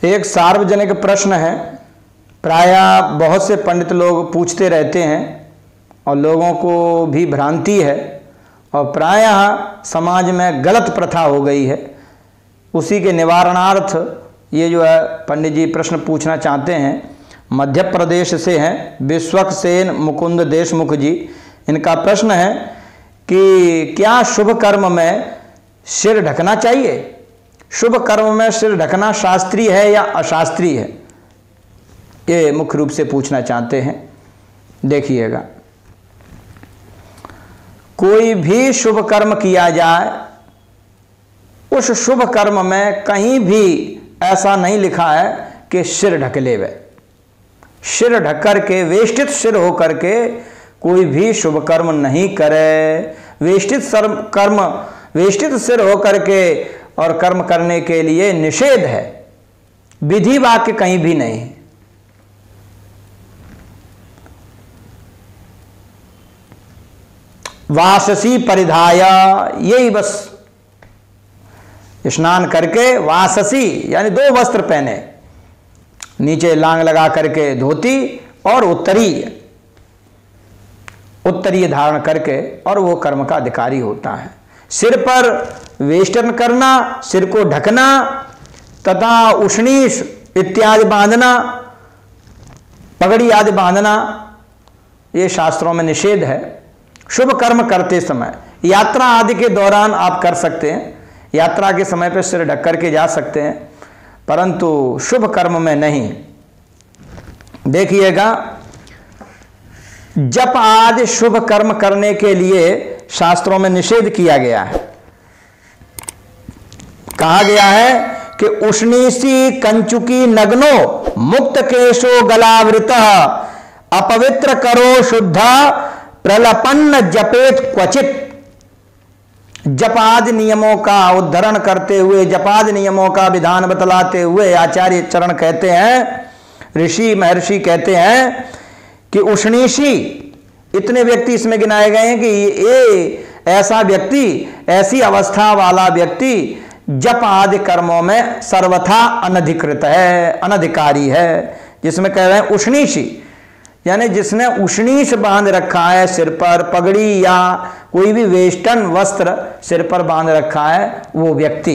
एक सार्वजनिक प्रश्न है, प्रायः बहुत से पंडित लोग पूछते रहते हैं और लोगों को भी भ्रांति है और प्रायः समाज में गलत प्रथा हो गई है। उसी के निवारणार्थ ये जो है पंडित जी प्रश्न पूछना चाहते हैं। मध्य प्रदेश से हैं विश्वक सेन मुकुंद देशमुख जी। इनका प्रश्न है कि क्या शुभ कर्म में सिर ढकना चाहिए? शुभ कर्म में सिर ढकना शास्त्रीय है या अशास्त्रीय है? ये मुख्य रूप से पूछना चाहते हैं। देखिएगा, कोई भी शुभ कर्म किया जाए, उस शुभ कर्म में कहीं भी ऐसा नहीं लिखा है कि सिर ढक लेवे। सिर ढक करके, वेष्टित सिर होकर के कोई भी शुभ कर्म नहीं करे। वेष्टित सिर होकर के और कर्म करने के लिए निषेध है, विधि वाक्य कहीं भी नहीं। वाससी परिधाय, यही बस स्नान करके वाससी यानी 2 वस्त्र पहने, नीचे लांग लगा करके धोती और उत्तरीय धारण करके, और वो कर्म का अधिकारी होता है। सिर पर वेष्टन करना, सिर को ढकना तथा उष्णीष इत्यादि बांधना, पगड़ी आदि बांधना, ये शास्त्रों में निषेध है। शुभ कर्म करते समय, यात्रा आदि के दौरान आप कर सकते हैं, यात्रा के समय पर सिर ढक करके जा सकते हैं, परंतु शुभ कर्म में नहीं। देखिएगा, जप आदि शुभ कर्म करने के लिए शास्त्रों में निषेध किया गया है। कहा गया है कि उष्णीसी कंचुकी नग्नो मुक्त केशो गलावृत अपवित्र करो शुद्ध प्रलपन्न जपेत क्वचित। जपाद नियमों का उद्धरण करते हुए, जपाद नियमों का विधान बतलाते हुए आचार्य चरण कहते हैं, ऋषि महर्षि कहते हैं कि उष्णीशी, इतने व्यक्ति इसमें गिनाए गए हैं कि ये ऐसा व्यक्ति, ऐसी अवस्था वाला व्यक्ति जप आदि कर्मों में सर्वथा अनधिकृत है, अनधिकारी है। जिसमें कह रहे हैं उष्णीशी, यानी जिसने उष्णीश बांध रखा है सिर पर, पगड़ी या कोई भी वेस्टर्न वस्त्र सिर पर बांध रखा है, वो व्यक्ति।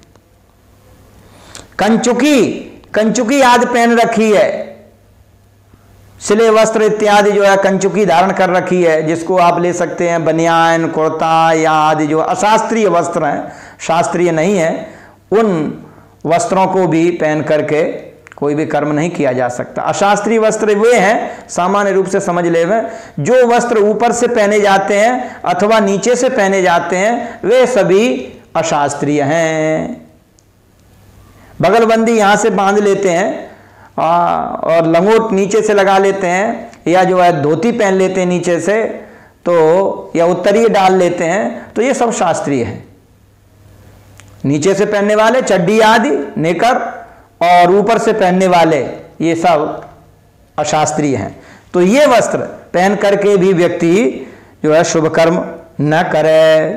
कंचुकी आदि पहन रखी है, सिले वस्त्र इत्यादि जो है कंचुकी धारण कर रखी है, जिसको आप ले सकते हैं बनियान, कुर्ता या आदि जो अशास्त्रीय वस्त्र हैं, शास्त्रीय नहीं है, उन वस्त्रों को भी पहन करके कोई भी कर्म नहीं किया जा सकता। अशास्त्रीय वस्त्र वे हैं, सामान्य रूप से समझ लेवे, जो वस्त्र ऊपर से पहने जाते हैं अथवा नीचे से पहने जाते हैं, वे सभी अशास्त्रीय हैं। बगलबंदी यहां से बांध लेते हैं और लंगोट नीचे से लगा लेते हैं, या जो है धोती पहन लेते हैं नीचे से, तो या उत्तरीय डाल लेते हैं, तो ये सब शास्त्रीय है। नीचे से पहनने वाले चड्डी आदि, नेकर, और ऊपर से पहनने वाले ये सब अशास्त्रीय हैं। तो ये वस्त्र पहन करके भी व्यक्ति जो है शुभ कर्म न करे।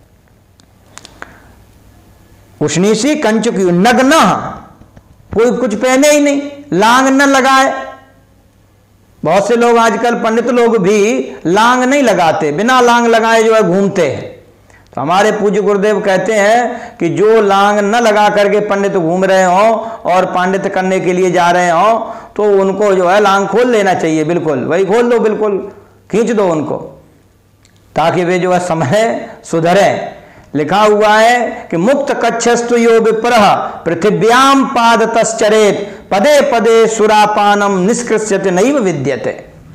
उष्णीसी कंचुकी नग्न, कोई कुछ पहने ही नहीं, लांग न लगाए। बहुत से लोग आजकल पंडित लोग भी लांग नहीं लगाते, बिना लांग लगाए जो है घूमते हैं। तो हमारे पूज्य गुरुदेव कहते हैं कि जो लांग न लगा करके पंडित घूम रहे हो और पंडित करने के लिए जा रहे हो, तो उनको जो है लांग खोल लेना चाहिए, बिल्कुल वही खोल दो, बिल्कुल खींच दो उनको, ताकि वे जो है समय सुधरे। लिखा हुआ है कि मुक्त कच्छस्तु यो विप्रः पृथिव्याम पाद तश्चरेत पदे पदे सुरापानम निष्कृष्यते नैव विद्यते।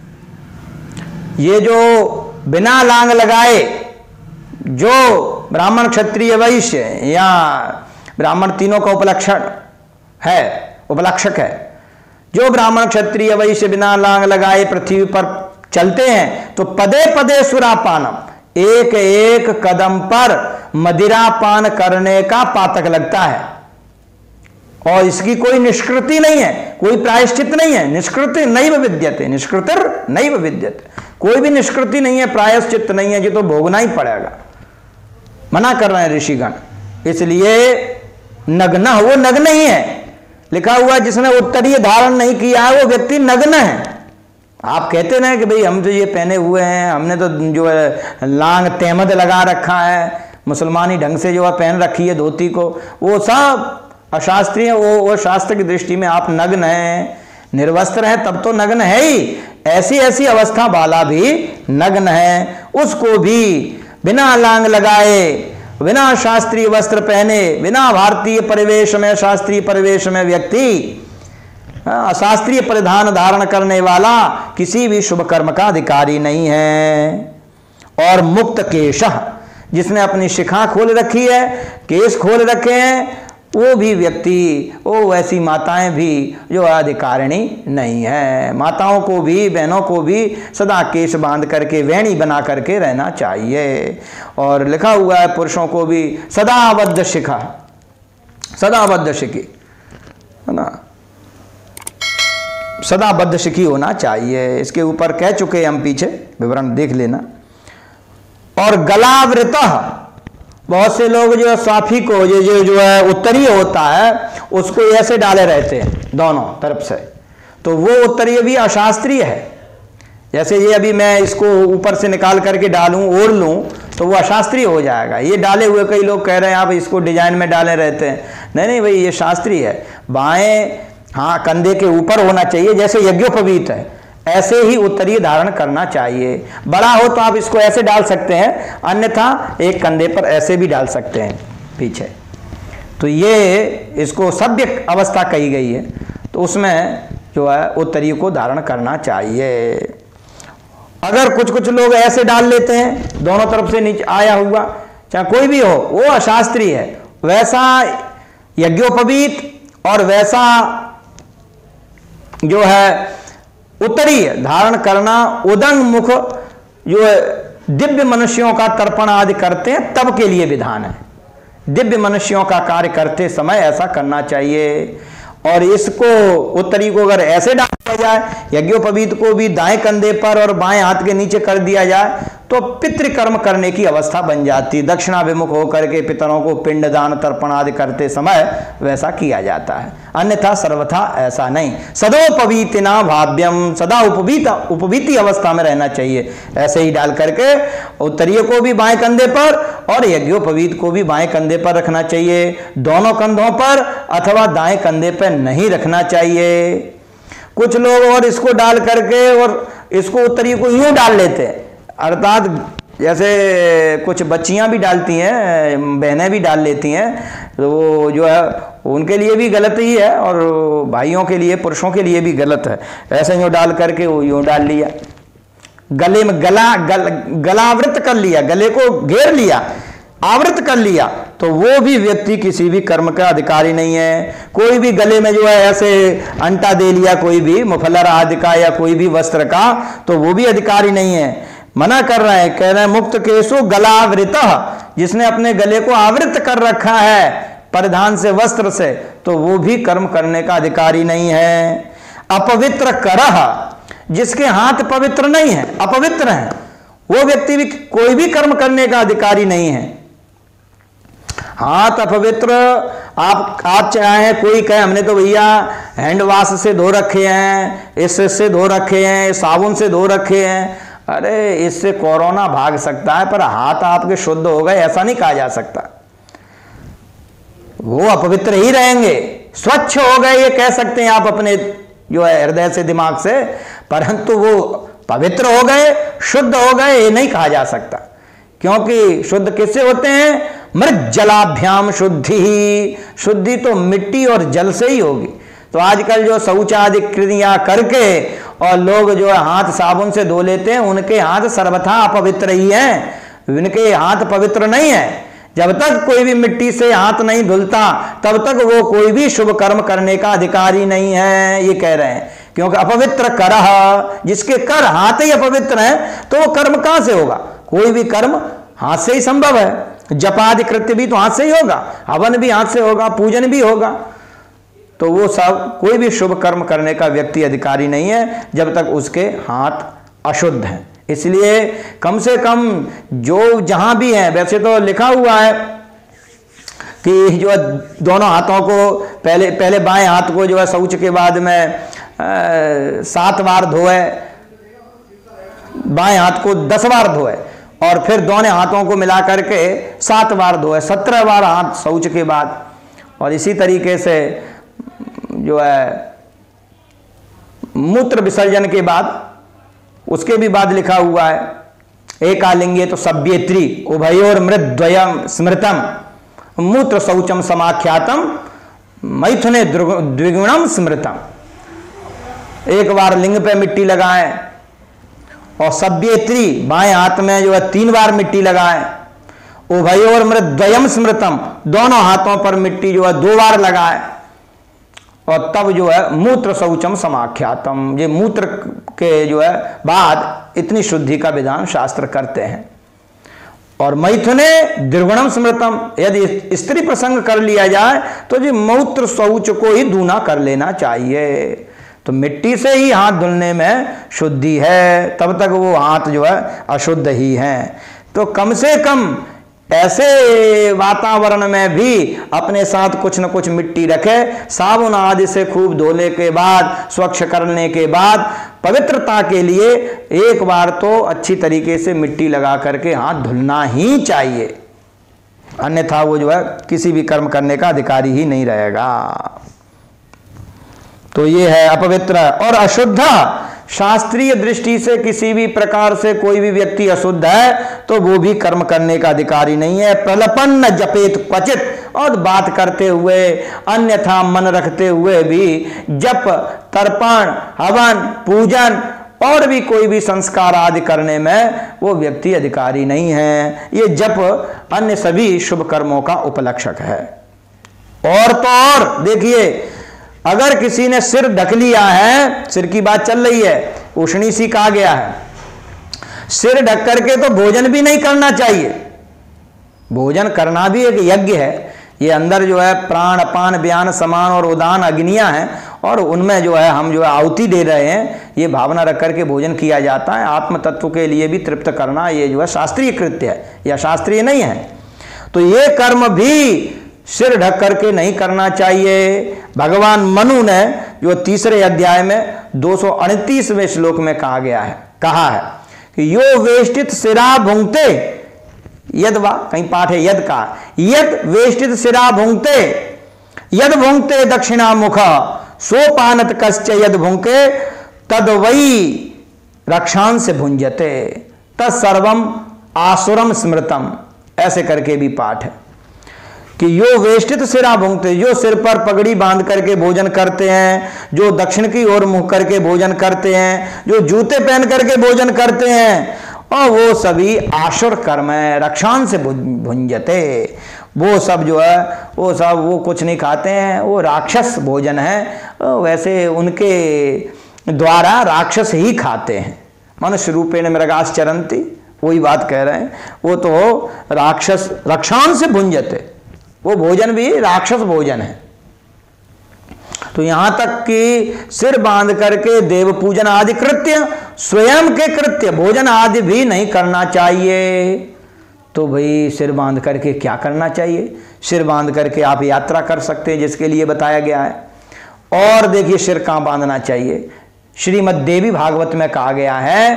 ये जो बिना लांग लगाए, जो ब्राह्मण क्षत्रिय वैश्य या ब्राह्मण तीनों का उपलक्षक है, जो ब्राह्मण क्षत्रिय वैश्य बिना लांग लगाए पृथ्वी पर चलते हैं, तो पदे पदे सुरापानम, एक एक कदम पर मदिरा पान करने का पातक लगता है, और इसकी कोई निष्कृति नहीं है, कोई प्रायश्चित नहीं है। निष्कृति नैव विद्यते, निष्कृतिर नैव विद्यते, कोई भी निष्कृति नहीं है, प्रायश्चित नहीं है, जो तो भोगना ही पड़ेगा। मना कर रहे हैं ऋषिगण। इसलिए नग्न, वो नग्न ही है, लिखा हुआ जिसने उत्तरीय धारण नहीं किया है वो व्यक्ति नग्न है। आप कहते ना कि भाई हम तो ये पहने हुए हैं, हमने तो जो है लांग तहमद लगा रखा है, मुसलमानी ढंग से जो है पहन रखी है धोती को, वो सब अशास्त्रीय, वो शास्त्र की दृष्टि में आप नग्न हैं, निर्वस्त्र हैं, तब तो नग्न है ही। ऐसी ऐसी अवस्था वाला भी नग्न है, उसको भी बिना लांग लगाए, बिना शास्त्रीय वस्त्र पहने, बिना भारतीय परिवेश में, शास्त्रीय परिवेश में व्यक्ति अशास्त्रीय परिधान धारण करने वाला किसी भी शुभ कर्म का अधिकारी नहीं है। और मुक्त केशः, जिसने अपनी शिखा खोल रखी है, केश खोल रखे हैं, वो भी व्यक्ति, वो वैसी माताएं भी जो अधिकारिणी नहीं है। माताओं को भी, बहनों को भी सदा केश बांध करके, वेणी बना करके रहना चाहिए। और लिखा हुआ है पुरुषों को भी सदाबद्ध शिखा, सदाबद्ध शिखी है ना, सदाबद्ध शिखी होना चाहिए। इसके ऊपर कह चुके हम पीछे, विवरण देख लेना। और गलावृतः, बहुत से लोग जो है स्वाफी को जो है उत्तरीय होता है उसको ऐसे डाले रहते हैं दोनों तरफ से, तो वो उत्तरीय भी अशास्त्रीय है। जैसे ये अभी मैं इसको ऊपर से निकाल करके डालूं, ओढ़ लूं, तो वो अशास्त्रीय हो जाएगा। ये डाले हुए कई लोग कह रहे हैं आप इसको डिजाइन में डाले रहते हैं, नहीं नहीं भाई, ये शास्त्रीय है। बाएं हाँ कंधे के ऊपर होना चाहिए, जैसे यज्ञोपवीत है ऐसे ही उत्तरीय धारण करना चाहिए। बड़ा हो तो आप इसको ऐसे डाल सकते हैं, अन्यथा एक कंधे पर ऐसे भी डाल सकते हैं पीछे। तो ये इसको सभ्य अवस्था कही गई है, तो उसमें जो है उत्तरीय को धारण करना चाहिए। अगर कुछ कुछ लोग ऐसे डाल लेते हैं दोनों तरफ से नीचे आया हुआ, चाहे कोई भी हो, वो अशास्त्रीय है। वैसा यज्ञोपवीत और वैसा जो है उत्तरीय धारण करना उदंग मुख जो दिव्य मनुष्यों का तर्पण आदि करते हैं तब के लिए विधान है। दिव्य मनुष्यों का कार्य करते समय ऐसा करना चाहिए। और इसको उत्तरी को अगर ऐसे डाल दिया जाए, यज्ञोपवीत को भी दाएं कंधे पर और बाएं हाथ के नीचे कर दिया जाए, तो पितृकर्म करने की अवस्था बन जाती। दक्षिणाभिमुख होकर के पितरों को पिंडदान तर्पण आदि करते समय वैसा किया जाता है, अन्यथा सर्वथा ऐसा नहीं। सदोपवीतिना भाव्यम, सदा उपवीति अवस्था में रहना चाहिए। ऐसे ही डाल करके उत्तरीय को भी बाएं कंधे पर और यज्ञोपवीत को भी बाएं कंधे पर रखना चाहिए। दोनों कंधों पर अथवा दाएं कंधे पर नहीं रखना चाहिए। कुछ लोग और इसको डाल करके और इसको उत्तरीय को यूं डाल लेते हैं, अर्थात जैसे कुछ बच्चियां भी डालती हैं, बहनें भी डाल लेती हैं, तो वो जो है उनके लिए भी गलत ही है और भाइयों के लिए, पुरुषों के लिए भी गलत है। ऐसे यूं डाल करके वो यूं डाल लिया, गले में गलावृत कर लिया, गले को घेर लिया, आवृत कर लिया, तो वो भी व्यक्ति किसी भी कर्म का अधिकारी नहीं है। कोई भी गले में जो है ऐसे अंटा दे लिया, कोई भी मुफलर आदि का या कोई भी वस्त्र का, तो वो भी अधिकारी नहीं है। मना कर रहे हैं, कह रहे हैं मुक्त केशो गलावृतः, जिसने अपने गले को आवृत कर रखा है परिधान से, वस्त्र से, तो वो भी कर्म करने का अधिकारी नहीं है। अपवित्र करह, जिसके हाथ पवित्र नहीं है, अपवित्र है, वो व्यक्ति भी कोई भी कर्म करने का अधिकारी नहीं है। हाथ अपवित्र, आप चाहे कोई कहे हमने तो भैया हैंड वॉश से धो रखे हैं, इससे धो रखे हैं, साबुन से धो रखे हैं, अरे इससे कोरोना भाग सकता है पर हाथ आपके शुद्ध हो गए ऐसा नहीं कहा जा सकता। वो अपवित्र ही रहेंगे, स्वच्छ हो गए ये कह सकते हैं आप अपने जो है हृदय से, दिमाग से, परंतु वो पवित्र हो गए, शुद्ध हो गए ये नहीं कहा जा सकता। क्योंकि शुद्ध किससे होते हैं? मृत जलाभ्याम शुद्धि ही, शुद्धि तो मिट्टी और जल से ही होगी। तो आजकल जो शौचादि क्रिया करके और लोग जो है हाथ साबुन से धो लेते हैं, उनके हाथ सर्वथा अपवित्र ही हैं, उनके हाथ पवित्र नहीं है। जब तक कोई भी मिट्टी से हाथ नहीं धुलता तब तक वो कोई भी शुभ कर्म करने का अधिकारी नहीं है, ये कह रहे हैं। क्योंकि अपवित्र करह, जिसके कर हाथ ही अपवित्र हैं तो वो कर्म कहां से होगा? कोई भी कर्म हाथ से ही संभव है। जपादि कृत्य भी तो हाथ से ही होगा, हवन भी हाथ से होगा, पूजन भी होगा। तो वो सब कोई भी शुभ कर्म करने का व्यक्ति अधिकारी नहीं है जब तक उसके हाथ अशुद्ध हैं। इसलिए कम से कम जो जहां भी है, वैसे तो लिखा हुआ है कि जो है दोनों हाथों को पहले बाएं हाथ को जो है शौच के बाद में 7 बार धोए, बाएं हाथ को 10 बार धोए और फिर दोनों हाथों को मिला करके 7 बार धोए, 17 बार हाथ शौच के बाद। और इसी तरीके से जो है मूत्र विसर्जन के बाद, उसके भी बाद लिखा हुआ है एकालिंगे तो सभ्येत्री उभयोर मृद्वयम स्मृतम मूत्र शौचम समाख्यातम मैथुने द्विगुणम स्मृतम। एक बार लिंग पे मिट्टी लगाएं और सभ्येत्री बाएं हाथ में जो है 3 बार मिट्टी लगाएं, उभयोर मृद्वयम स्मृतम दोनों हाथों पर मिट्टी जो है 2 बार लगाएं और तब जो है मूत्र शौचम समाख्यातम, ये मूत्र के जो है बाद इतनी शुद्धि का विधान शास्त्र करते हैं। और मैथुने द्विगुणम स्मृतम, यदि स्त्री प्रसंग कर लिया जाए तो जी मूत्र शौच को ही दूना कर लेना चाहिए। तो मिट्टी से ही हाथ धुलने में शुद्धि है, तब तक वो हाथ जो है अशुद्ध ही हैं। तो कम से कम ऐसे वातावरण में भी अपने साथ कुछ न कुछ मिट्टी रखे, साबुन आदि से खूब धोने के बाद, स्वच्छ करने के बाद पवित्रता के लिए एक बार तो अच्छी तरीके से मिट्टी लगा करके हाथ धुलना ही चाहिए, अन्यथा वो जो है किसी भी कर्म करने का अधिकारी ही नहीं रहेगा। तो ये है अपवित्र और अशुद्ध। शास्त्रीय दृष्टि से किसी भी प्रकार से कोई भी व्यक्ति अशुद्ध है तो वो भी कर्म करने का अधिकारी नहीं है। प्रलपन न जपेत क्वचित, और बात करते हुए अन्यथा मन रखते हुए भी जप, तर्पण, हवन, पूजन और भी कोई भी संस्कार आदि करने में वो व्यक्ति अधिकारी नहीं है। ये जप अन्य सभी शुभ कर्मों का उपलक्षक है। और तो और देखिए, अगर किसी ने सिर ढक लिया है, सिर की बात चल रही है, उष्णी सी कहा गया है, सिर ढक करके तो भोजन भी नहीं करना चाहिए। भोजन करना भी एक यज्ञ है। ये अंदर जो है प्राण, अपान, व्यान, समान और उदान अग्नियां हैं और उनमें जो है हम जो है आहुति दे रहे हैं, ये भावना रख करके भोजन किया जाता है। आत्म तत्व के लिए भी तृप्त करना ये जो है शास्त्रीय कृत्य है या शास्त्रीय नहीं है। तो ये कर्म भी सिर ढक करके नहीं करना चाहिए। भगवान मनु ने जो 3 अध्याय में 238वें श्लोक में कहा है कि यो वेष्टित सिरा भुंगते, यद वा कहीं पाठ है यद का, यद वेष्टित सिरा भुंगते यद भुंगते दक्षिणा मुख सोपानत कश्च यद भुंके तद वही रक्षान से भुंजते तत्सर्वम आसुरम स्मृतम। ऐसे करके भी पाठ है कि यो वेष्टित सिरा भुंगते, जो सिर पर पगड़ी बांध करके भोजन करते हैं, जो दक्षिण की ओर मुंह करके भोजन करते हैं, जो जूते पहन करके भोजन करते हैं, और वो सभी आसुर कर्म है, रक्षान से भुंजते। वो सब जो है वो कुछ नहीं खाते हैं, वो राक्षस भोजन है। वैसे उनके द्वारा राक्षस ही खाते हैं। मनुष्य रूपेण मृगास चरन्ति, वही बात कह रहे हैं। वो तो राक्षस रक्षान से भुंजते, वो भोजन भी राक्षस भोजन है। तो यहां तक कि सिर बांध करके देव पूजन आदि कृत्य, स्वयं के कृत्य भोजन आदि भी नहीं करना चाहिए। तो भाई सिर बांध करके क्या करना चाहिए? सिर बांध करके आप यात्रा कर सकते हैं, जिसके लिए बताया गया है। और देखिए सिर कहां बांधना चाहिए। श्रीमद् देवी भागवत में कहा गया है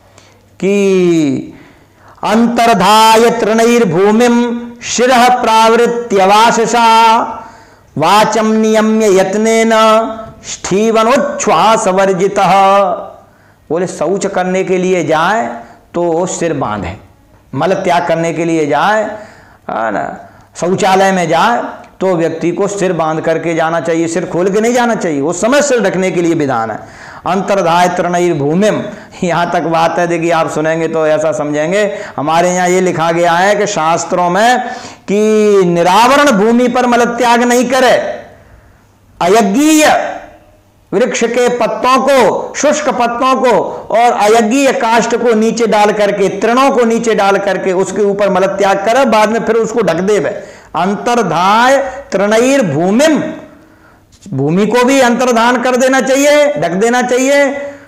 कि अंतर्धाय तृणैर्भूमिम शिरः प्रावृत्यवाशसा वाचम नियम्य यत्नेन स्ठीवनोच्छ्वास वर्जितः। बोले शौच करने के लिए जाए तो सिर बांधे, मल त्याग करने के लिए जाए ना, शौचालय में जाए तो व्यक्ति को सिर बांध करके जाना चाहिए, सिर खोल के नहीं जाना चाहिए। वो समय सिर ढकने के लिए विधान है। अंतर्धाय तृणैर्भूमिम, यहाँ तक बात है। देखिए आप सुनेंगे तो ऐसा समझेंगे, हमारे यहाँ ये लिखा गया है कि शास्त्रों में कि निरावरण भूमि पर मल त्याग नहीं करे, अयज्ञीय वृक्ष के पत्तों को, शुष्क पत्तों को और अयज्ञीय काष्ठ को नीचे डाल करके, तृणों को नीचे डाल करके उसके ऊपर मल त्याग करे, बाद में फिर उसको ढक देवे। अंतर्धाय तृणैर्भूमिम, भूमि को भी अंतर्धान कर देना चाहिए, ढक देना चाहिए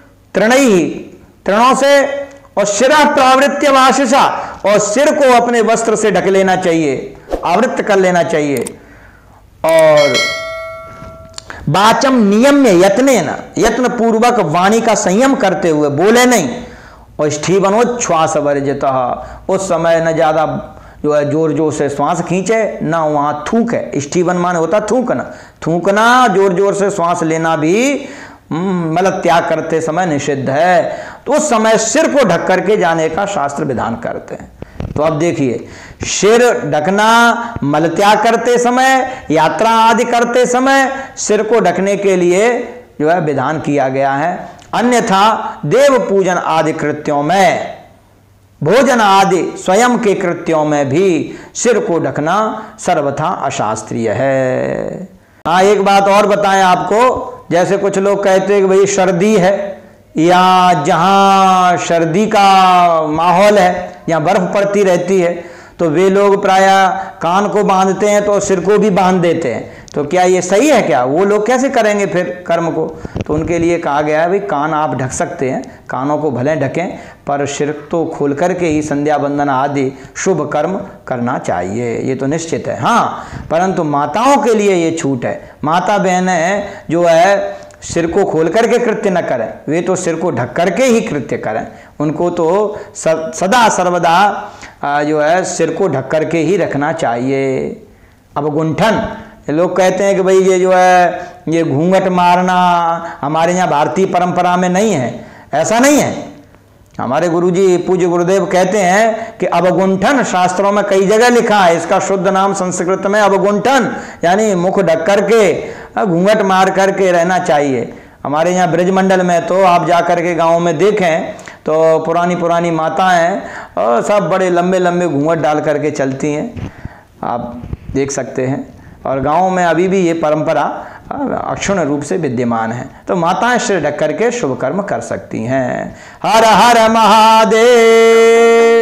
तृणों से। और शिरा प्रावृत्य वाशिषा, और सिर को अपने वस्त्र से ढक लेना चाहिए। आवृत्त कर लेना चाहिए। और वाचम नियम्य यत्नेन, यत्न पूर्वक वाणी का संयम करते हुए बोले नहीं। और स्ठीवनोच्छ्वास वर्जितः, उस समय न ज्यादा जो है जोर जोर से श्वास खींचे, ना वहां थूक है। स्टीवन माने होता थूकना, थूकना जोर जोर से श्वास लेना भी मल त्याग करते समय निषिद्ध है। तो उस समय सिर को ढक करके जाने का शास्त्र विधान करते हैं। तो अब देखिए, सिर ढकना मल त्याग करते समय, यात्रा आदि करते समय सिर को ढकने के लिए जो है विधान किया गया है। अन्यथा देव पूजन आदि कृत्यों में, भोजन आदि स्वयं के कृत्यों में भी सिर को ढकना सर्वथा अशास्त्रीय है। हाँ, एक बात और बताएं आपको, जैसे कुछ लोग कहते हैं कि भाई सर्दी है, या जहां सर्दी का माहौल है, जहां बर्फ पड़ती रहती है, तो वे लोग प्रायः कान को बांधते हैं तो सिर को भी बांध देते हैं। तो क्या ये सही है? क्या वो लोग कैसे करेंगे फिर कर्म को? तो उनके लिए कहा गया है भाई कान आप ढक सकते हैं, कानों को भले ढकें, पर सिर तो खोल करके ही संध्या बंदन आदि शुभ कर्म करना चाहिए, ये तो निश्चित है। हाँ, परंतु माताओं के लिए ये छूट है। माता बहनें जो है सिर को खोल करके कृत्य न करें, वे तो सिर को ढक करके ही कृत्य करें। उनको तो सदा सर्वदा जो है सिर को ढक करके ही रखना चाहिए। अब गुंठन, लोग कहते हैं कि भाई ये जो है ये घूंघट मारना हमारे यहाँ भारतीय परंपरा में नहीं है। ऐसा नहीं है। हमारे गुरुजी पूज्य गुरुदेव कहते हैं कि अवगुंठन शास्त्रों में कई जगह लिखा है, इसका शुद्ध नाम संस्कृत में अवगुंठन, यानी मुख ढक करके घूंघट मार करके रहना चाहिए। हमारे यहाँ ब्रजमंडल में तो आप जा करके गाँव में देखें तो पुरानी पुरानी माताएं और सब बड़े लंबे लंबे घूंघट डाल करके चलती हैं, आप देख सकते हैं। और गाँव में अभी भी ये परंपरा अक्षुण्ण रूप से विद्यमान है। तो माताएं सिर ढक करके शुभ कर्म कर सकती हैं। हर हर महादेव।